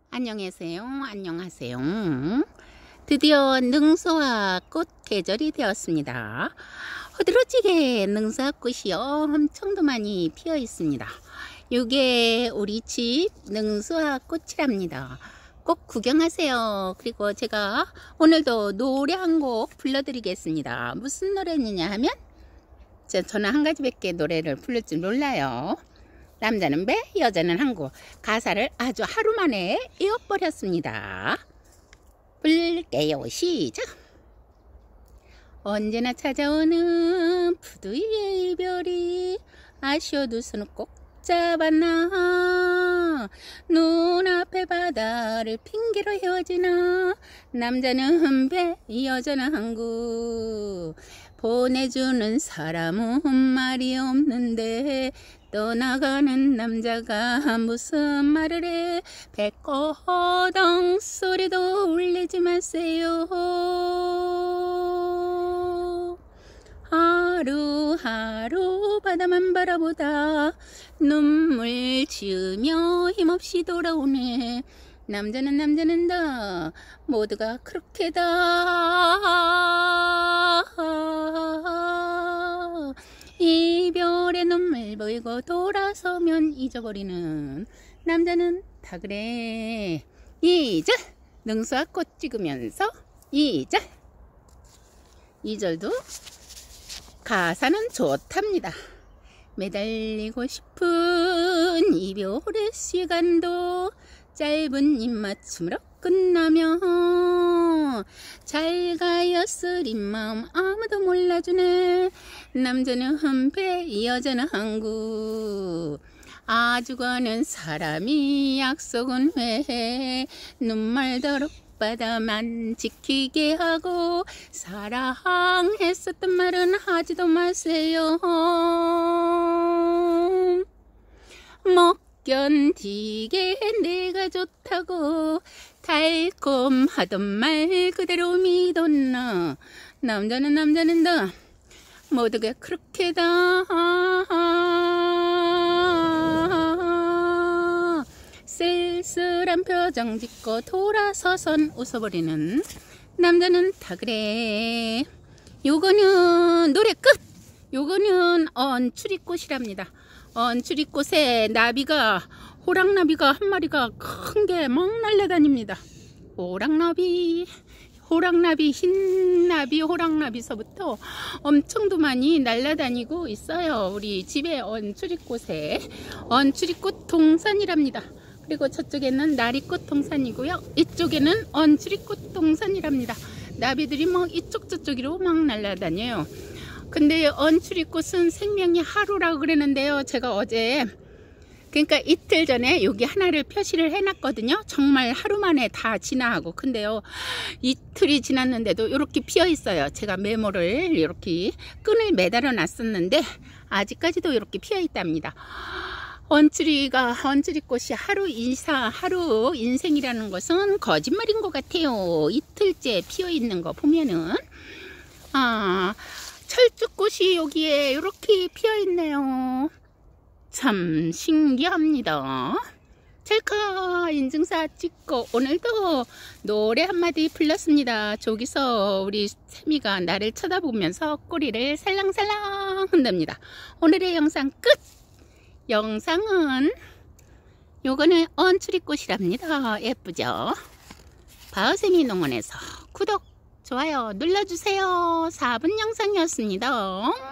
안녕하세요. 안녕하세요. 드디어 능소화 꽃 계절이 되었습니다. 허드러지게 능소화 꽃이요 엄청도 많이 피어 있습니다. 이게 우리 집 능소화 꽃이랍니다. 꼭 구경하세요. 그리고 제가 오늘도 노래 한 곡 불러드리겠습니다. 무슨 노래냐 하면 저는 한 가지밖에 노래를 부를 줄 몰라요. 남자는 배, 여자는 항구. 가사를 아주 하루 만에 외워버렸습니다. 불게요. 시작. 언제나 찾아오는 부두의 이별이 아쉬워도 손을 꼭 잡았나. 눈앞의 바다를 핑계로 헤어지나. 남자는 배, 여자는 항구. 보내주는 사람은 말이 없는데 떠나가는 남자가 무슨 말을 해. 배꺼덩 소리도 울리지 마세요. 하루하루 바다만 바라보다 눈물 지으며 힘없이 돌아오네. 남자는 다 모두가 그렇게 다 이별의 눈물 보이고 돌아서면 잊어버리는 남자는 다 그래. 이절 능소화 꽃 찍으면서 이절 2절도 가사는 좋답니다. 매달리고 싶은 이별의 시간도 짧은 입맞춤으로 끝나면 잘 가요 쓰린 마음 아무도 몰라주네. 남자는 배, 여자는 항구. 아주 가는 사람이 약속은 왜 눈말도록 바다만 지키게 하고. 사랑했었던 말은 하지도 마세요. 견디게 내가 좋다고 달콤하던 말 그대로 믿었나. 남자는 다 모두가 그렇게 다 쓸쓸한 표정 짓고 돌아서선 웃어버리는 남자는 다 그래. 요거는 노래 끝. 요거는 언추리꽃이랍니다. 언추리꽃에 나비가 호랑나비가 한 마리가 큰 게 막 날아다닙니다. 호랑나비 흰나비 호랑나비서부터 엄청도 많이 날아다니고 있어요. 우리 집에 언추리꽃에 언추리꽃 동산이랍니다. 그리고 저쪽에는 나리꽃 동산이고요. 이쪽에는 언추리꽃 동산이랍니다. 나비들이 막 이쪽 저쪽으로 막 날아다녀요. 근데 언추리꽃은 생명이 하루라고 그러는데요. 제가 어제 그러니까 이틀 전에 여기 하나를 표시를 해놨거든요. 정말 하루 만에 다 진화하고. 근데요 이틀이 지났는데도 이렇게 피어 있어요. 제가 메모를 이렇게 끈을 매달아 놨었는데 아직까지도 이렇게 피어 있답니다. 언추리꽃이 하루 인생이라는 것은 거짓말인 것 같아요. 이틀째 피어 있는 거 보면은 철쭉꽃이 여기에 이렇게 피어 있네요. 참 신기합니다. 찰칵 인증사 찍고 오늘도 노래 한마디 불렀습니다. 저기서 우리 세미가 나를 쳐다보면서 꼬리를 살랑살랑 흔듭니다. 오늘의 영상 끝. 영상은 요거는 언추리꽃이랍니다. 예쁘죠? 바흐세미 농원에서 구독 좋아요 눌러주세요. 4분 영상이었습니다.